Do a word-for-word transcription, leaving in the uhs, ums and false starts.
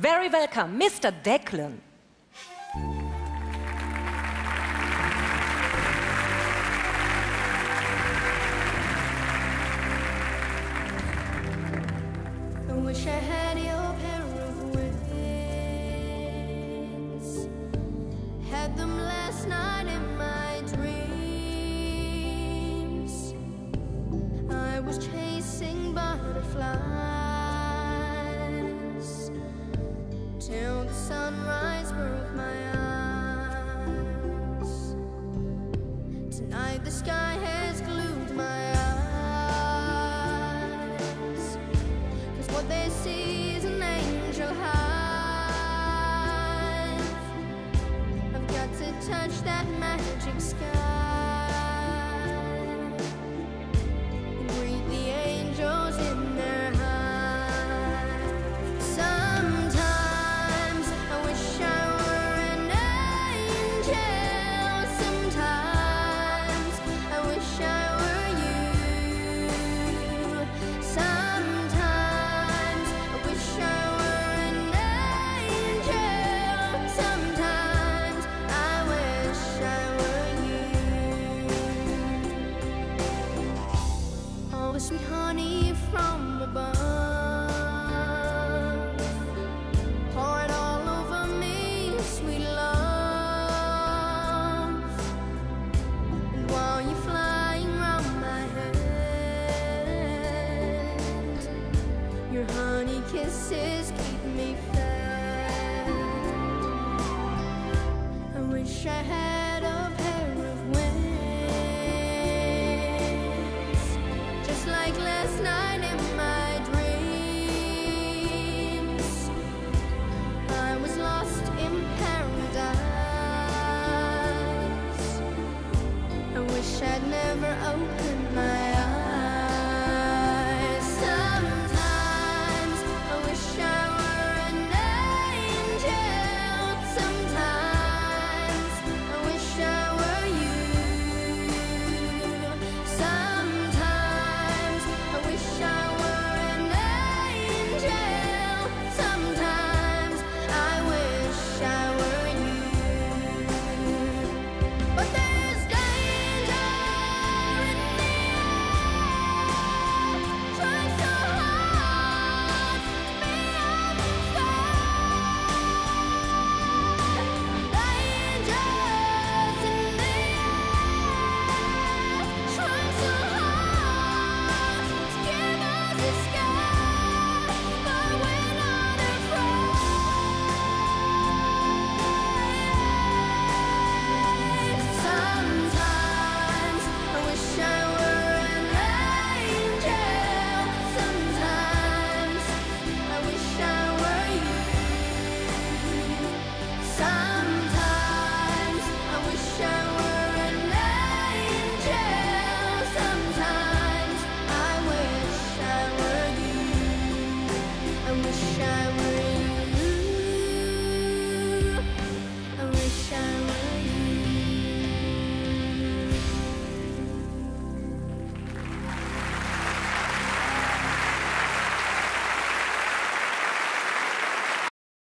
very welcome, Mister Declan. I wish I had your pair of wings. Had them last night in my dreams. I was chasing butterflies till the sunrise broke my eyes. Tonight the sky has glued my eyes, 'cause what they see is an angel hive. I've got to touch that magic sky.